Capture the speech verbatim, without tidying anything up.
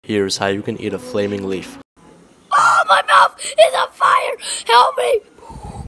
Here's how you can eat a flaming leaf. Oh, my mouth is on fire! Help me!